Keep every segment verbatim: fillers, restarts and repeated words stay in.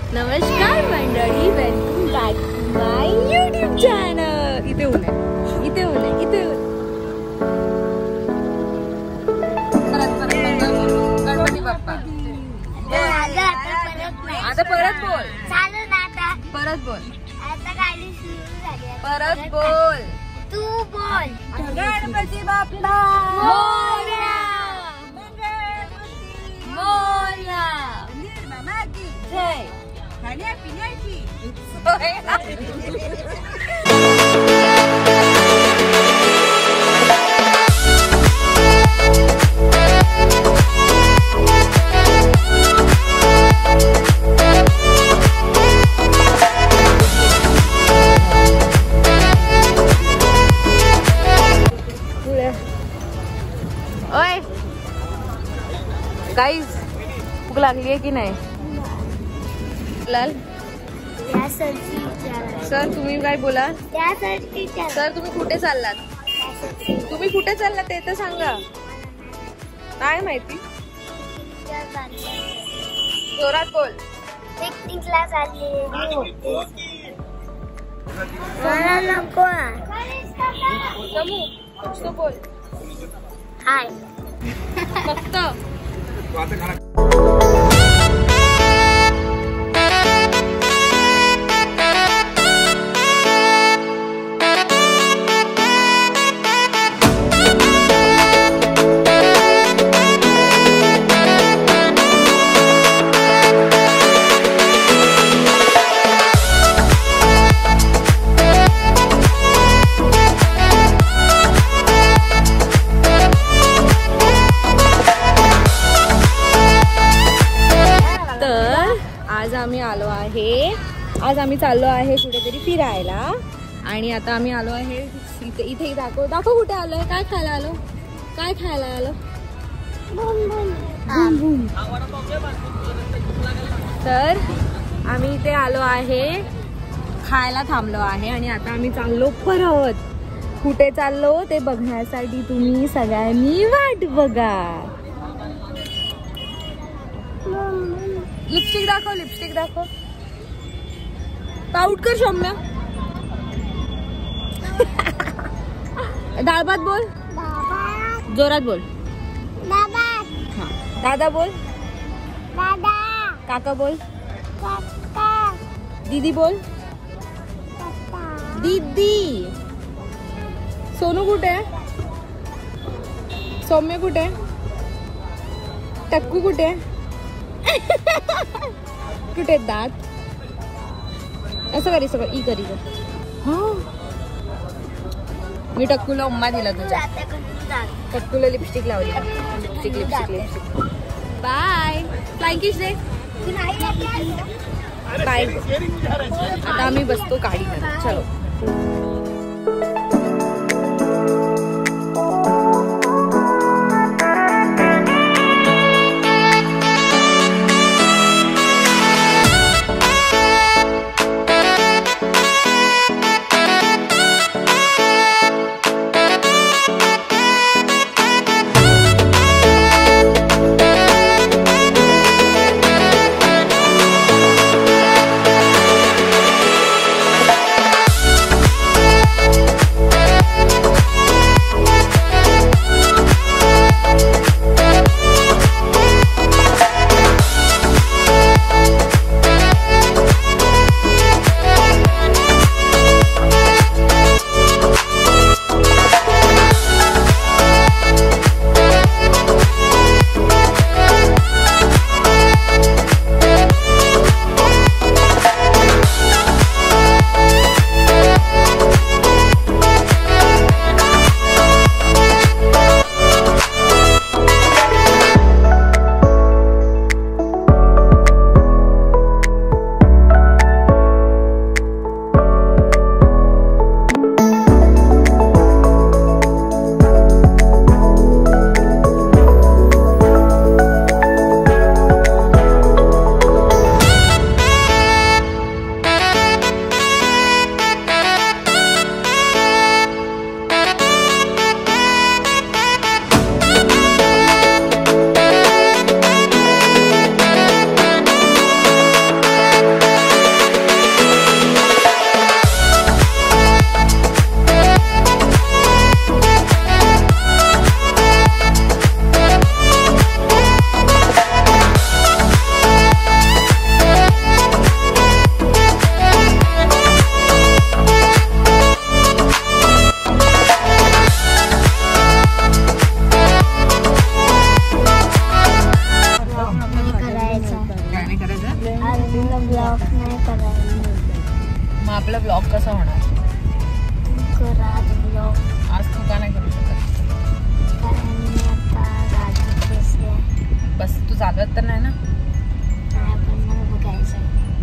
नमस्कार मंडळी, welcome back to my YouTube channel. इथे ऊन आहे, इथे ऊन आहे, इथे ऊन. गणपती बाप्पा. आता परत बोल, परत बोल, परत बोल, तू बोल. गणपती बाप्पा मोरया, मोरया. जय. खाण्या पिण्याची ओय गाईज, भूक लागली आहे की नाही? लाल सर, तुम्ही काय बोला? सर, तुम्ही कुठे चाललात? तुम्ही कुठे चाललात ते तर सांगा. काय माहिती? जोरात बोल. पिकनिकला चालली. बोल. हाय. फक्त आम्ही आलो आहे आज आम्ही चाललो आहे कुठेतरी फिरायला. आणि आता आम्ही आलो आहे इथे. इथे दाखव दाखव कुठे आलोय, काय खायला आलो, काय खायला आलो. तर आम्ही इथे आलो आहे, खायला थांबलो आहे. आणि आता आम्ही चाललो परत. कुठे चाललो ते बघण्यासाठी तुम्ही सगळ्यांनी वाट बघा. लिपस्टिक दाखव, लिपस्टिक दाखव. पाऊट कर शम्या. डाळ भात बोल, जोरात बोल. हा, दादा बोल, काका बोल, दीदी बोल, दीदी. सोनू कुठे आहे? सौम्य कुठे आहे? टक्कू कुठे आहे? कुठे दात? असं करी, सगळं ई करी. मी टक्कूला उम्मा दिला तुझ्या. टक्कूला लिपस्टिक लावली. Lipstick lipstick lipstick. Bye. Flying kiss दे. बाय. आता आम्ही बसतो गाडीमध्ये. चलो. ब्लॉग नाही करायला. मग आपला ब्लॉग कसा होणार? ब्लॉग आज तू का नाही करू शकत? बस तू चालवत तर नाही ना? पण मला बघायचं.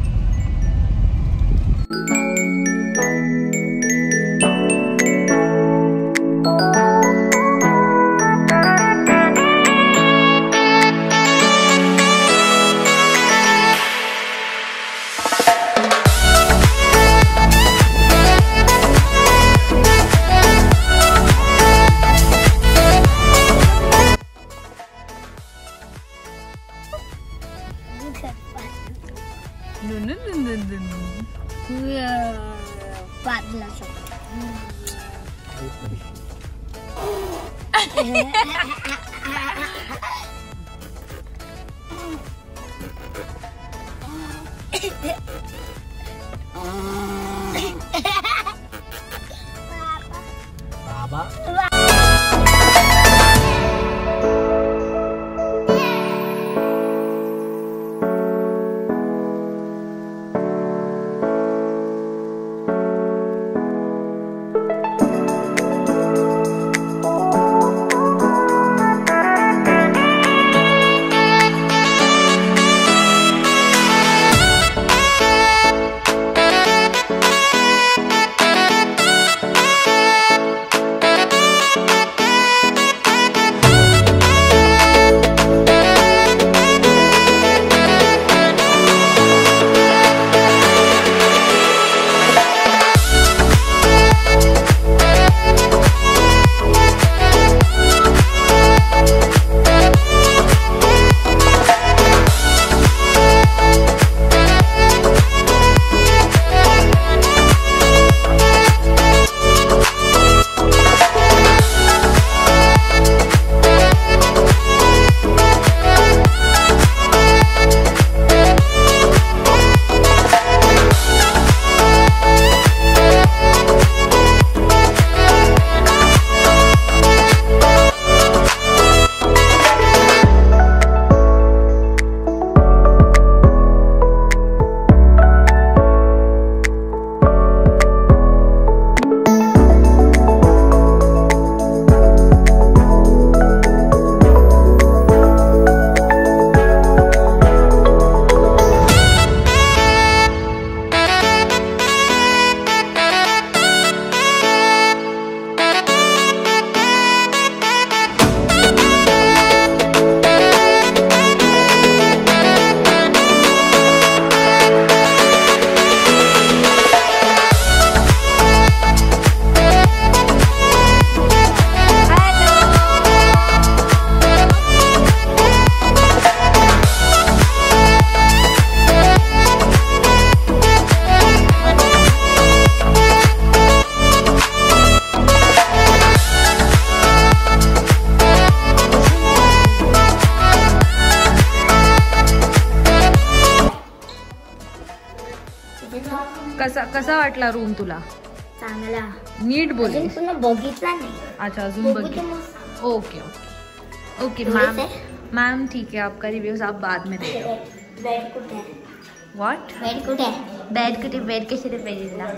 कसा कसा वाटला रूम तुला? चांगला. नीट बोल. पुन्हा बघितला नाही. अच्छा अजून बघितला. Okay okay okay ma'am ma'am ठीक है, आपका रिव्यूज आप बाद में दे दो. बेड कुठे आहे? व्हाट? बेड कुठे आहे? बेड कुठे? बेड कशाला पाहिजे?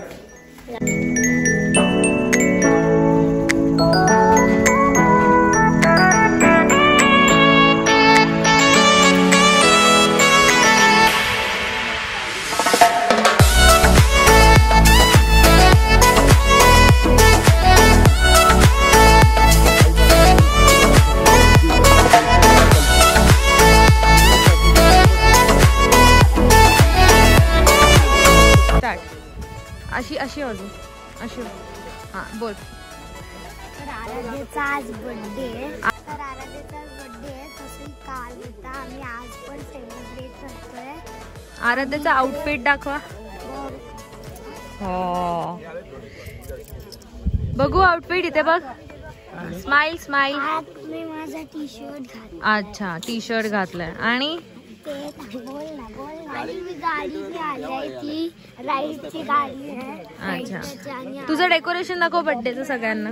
अशी अशी अजून अशी हां बोल. तर आराध्याचा आज बर्थडे आहे. तर आराध्याचा बर्थडे आहे, तसंही काल होता. आम्ही आज पण सेलिब्रेट करतोय. आराध्याचा आउटफिट दाखवा. हो बघू आउटफिट इथे बघ. Smile smile. आज मी माझा टी शर्ट घातला. अच्छा टी शर्ट घातलाय आणि बोल ना बोल ना. आणि मी गाडी जी आली ती राईडची गाडी आहे. अच्छा तुझं डेकोरेशन दाखव बर्थडेचं सगळ्यांना.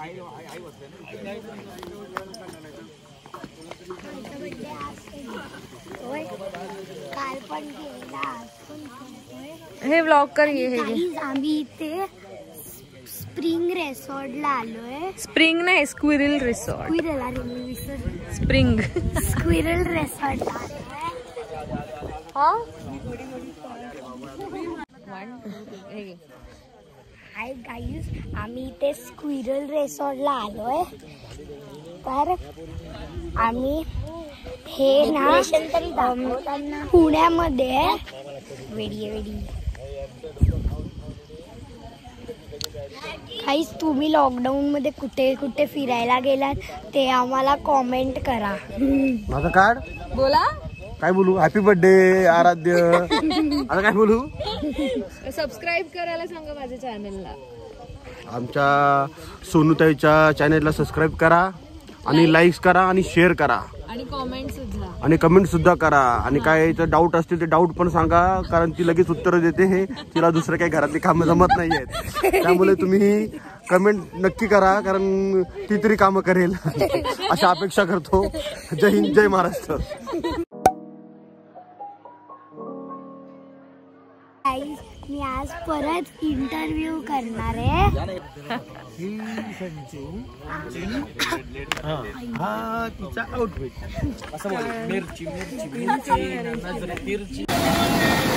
बर्थडे पण गेला आज पण करतोय. हे व्लॉग कर हे हे Guys, आम्ही इथे स्प्रिंग रिसॉर्टला आलोय. स्प्रिंग नाही स्क्विरल रिसॉर्ट. स्क्विरल अरे मी विसरले. स्प्रिंग स्क्विरल रिसॉर्टला आलोय. हा हाय गाईज, आम्ही इथे स्क्विरल रिसॉर्टला आलोय. तर आम्ही हे ना पुण्यामध्ये वेडी वेडी काहीच तुम्ही लॉकडाऊन मध्ये कुठे कुठे फिरायला गेलात ते आम्हाला कॉमेंट करा. माझं कार्ड बोला काय बोलू. हॅपी बर्थडे आराध्य. आता काय बोलू. सबस्क्राईब करायला सांगा माझ्या चॅनलला. आमच्या सोनूताईच्या चॅनलला सबस्क्राईब करा आणि लाईक्स करा आणि शेअर करा आणि कमेंट सुद्धा आणि कमेंट सुद्धा करा. आणि काय डाऊट असतील ते डाऊट पण सांगा, कारण ती लगेच उत्तर देते. हे तिला दुसरं काही घरातली कामं जमत नाहीयेत, त्यामुळे तुम्ही कमेंट नक्की करा, कारण ती तरी कामं करेल अशा अपेक्षा करतो. जय हिंद, जय महाराष्ट्र. मी आज परत इंटरव्ह्यू करणार आहे. हा तिचा आउटफिट मिरची मिरची मिरची